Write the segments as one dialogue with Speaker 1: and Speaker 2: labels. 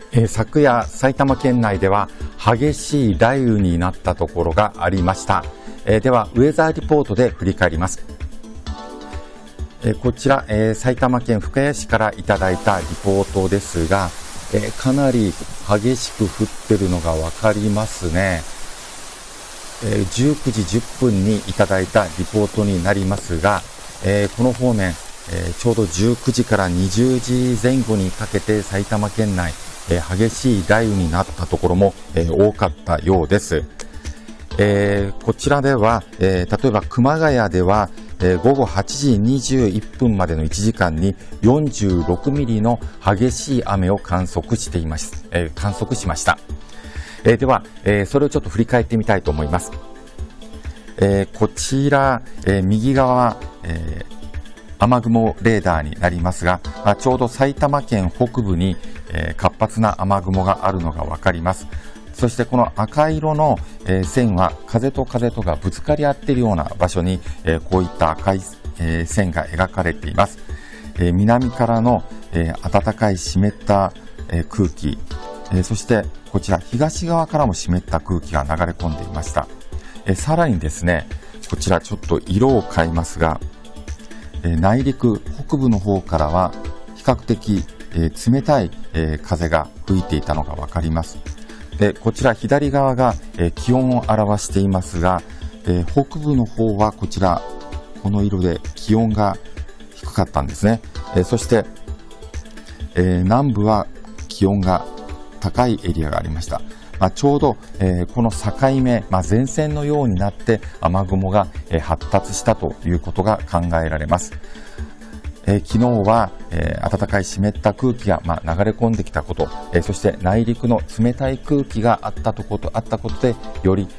Speaker 1: 昨夜、埼玉県内では激しい雷雨になったところがありました。では、ウェザーリポートで振り返ります。こちら、埼玉県深谷市からいただいたリポートですが、かなり激しく降ってるのがわかりますね。19時10分にいただいたリポートになりますが、この方面、ちょうど19時から20時前後にかけて埼玉県内、激しい雷雨になったところも、多かったようです。こちらでは、例えば熊谷では、午後8時21分までの1時間に46ミリの激しい雨を観測しました。では、それをちょっと振り返ってみたいと思います。こちら、右側、雨雲レーダーになりますが、ちょうど埼玉県北部に、活発な雨雲があるのがわかります。そしてこの赤色の、線は風と風とがぶつかり合っているような場所に、こういった赤い、線が描かれています。南からの、暖かい湿った、空気、そしてこちら東側からも湿った空気が流れ込んでいました。さらにですね、こちらちょっと色を変えますが、内陸北部の方からは比較的、冷たい、風が吹いていたのがわかります。でこちら左側が、気温を表していますが、北部の方はこちらこの色で気温が低かったんですね。そして、南部は気温が高いエリアがありました。ちょうど、この境目、前線のようになって雨雲が、発達したということが考えられます。昨日は、暖かい湿った空気が、流れ込んできたこと、そして内陸の冷たい空気があったことでより、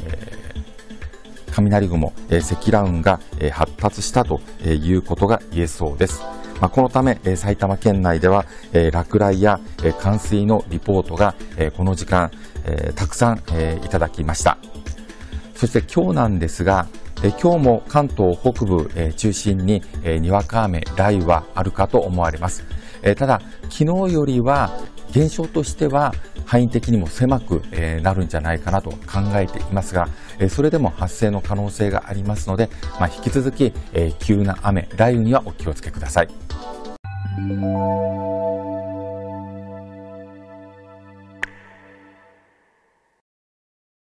Speaker 1: 雷雲、積乱雲が、発達したということが言えそうです。このため、埼玉県内では、落雷や、冠水のリポートが、この時間、たくさん、いただきました。そして今日なんですが、今日も関東北部、中心に、にわか雨、雷雨はあるかと思われます。ただ、昨日よりは現象としては範囲的にも狭く、なるんじゃないかなと考えていますが、それでも発生の可能性がありますので、引き続き、急な雨、雷雨にはお気をつけください。